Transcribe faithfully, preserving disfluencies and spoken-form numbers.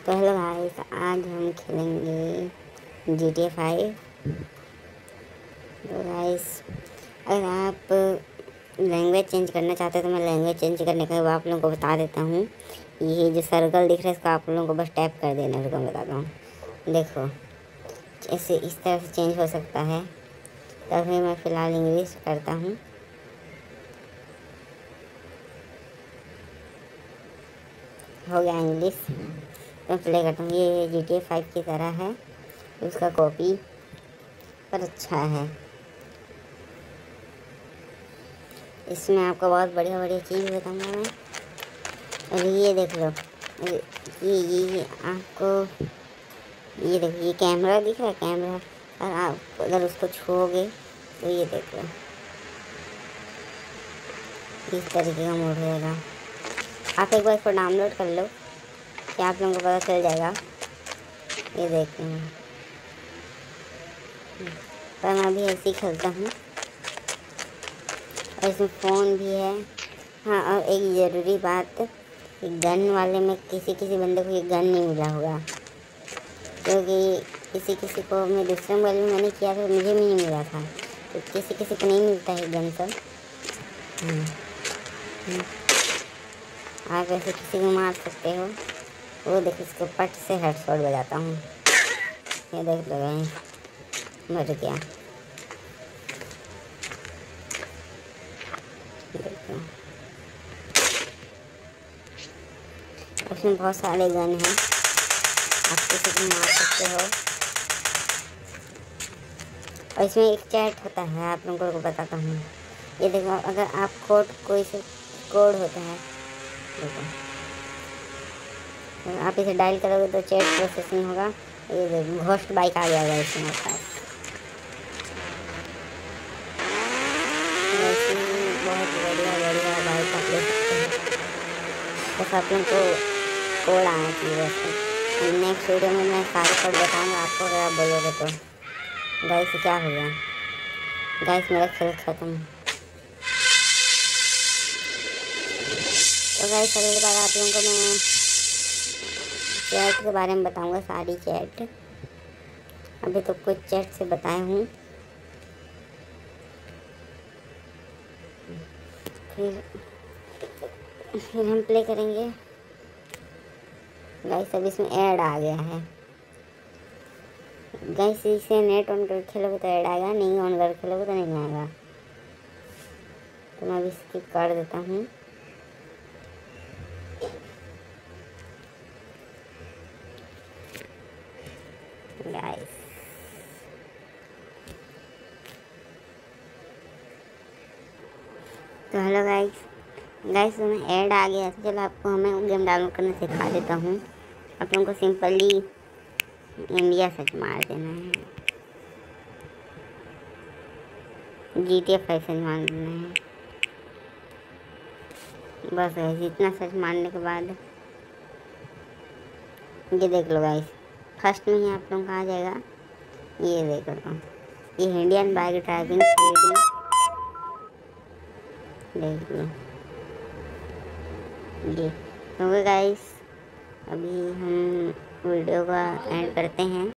तो hello guys, आज हम खेलेंगे जी टी ए फाइव। तो गाइस, अगर आप लैंग्वेज चेंज करना चाहते हैं तो मैं लैंग्वेज चेंज करने का आप लोगों को बता देता हूँ। ये जो सर्कल दिख रहा है इसको आप लोगों को बस टैप कर देना है। मैं बताता हूँ, देखो ऐसे इस तरह से चेंज हो सकता है। तभी मैं फ़िलहाल इंग्लिश करता हूँ। हो गया इंग्लिश, तो मैं प्ले करता हूँ। ये जी टी ए फाइव की तरह है, उसका कॉपी पर अच्छा है। इसमें आपको बहुत बढ़िया बढ़िया चीज़ बताऊँगा मैं। और ये देख लो, ये ये ये आपको ये देखो, ये कैमरा दिख रहा है। कैमरा और आप अगर उसको छूओगे तो ये देख लो, इस तरीके का मोड रहेगा। आप एक बार इसको डाउनलोड कर लो कि आप लोगों को पता चल जाएगा। ये देखो, पर मैं अभी ऐसे ही खेलता हूँ। और इसमें फ़ोन भी है। हाँ, और एक ज़रूरी बात, गन वाले में किसी किसी बंदे को ये गन नहीं मिला होगा, क्योंकि किसी किसी को मैं दूसरे मोबाइल में मैंने किया था, मुझे भी नहीं मिला था। तो किसी किसी को नहीं मिलता है गन सब। हम्म, हम्म। आप ऐसे किसी को मार सकते हो। वो देखो, इसको पट से हेडशॉट बजाता हूँ। ये देख लो, मर गया। देखो, उसमें बहुत सारे गन हैं, आप किसी को मार सकते हो। और इसमें एक चैट होता है, आप लोगों को बताता हूँ। ये देखो, अगर आप कोड कोई से कोड होता है, देखो अगर आप इसे डायल करोगे तो चैट प्रोसेसिंग होगा। ये देखो, घोस्ट बाइक आ जाएगा इसमें मेरे पास। बहुत बढ़िया बढ़िया बाइक आप ले सकते हैं, बस आप लोगों को कोड आना चाहिए। वैसे नेक्स्ट वीडियो में मैं सारे कोड बताऊँगा आपको, अगर आप बोलोगे तो। गाइस, क्या हो गया गाइस, मेरा खेल ख़त्म। तो गाइस, अगली बार आप लोगों को मैं चैट के बारे में बताऊंगा, सारी चैट। अभी तो कुछ चैट से बताए हूँ। फिर फिर हम प्ले करेंगे। गाइस, अब इसमें ऐड आ गया है। गाइस, इसे नेट ऑन कर खेलोगे तो ऐड आएगा, नहीं ऑन कर खेलोगे तो नहीं आएगा। तो मैं अभी स्किप कर देता हूँ। गाइस, तो हेलो गाइस गाइस तुम्हें ऐड आ गया, तो चलो आपको हमें गेम डाउनलोड करना सिखा देता हूँ। आप लोगों को सिंपली इंडिया सर्च मार देना है, G T A five search मार देना है। बस गाइस, इतना सर्च मारने के बाद ये देख लो गाइस, फर्स्ट में ही आप लोगों का आ जाएगा। ये देख लो, ये Indian bike driving three D, देख लो ये। तो गाइस, अभी हम वीडियो का एंड करते हैं।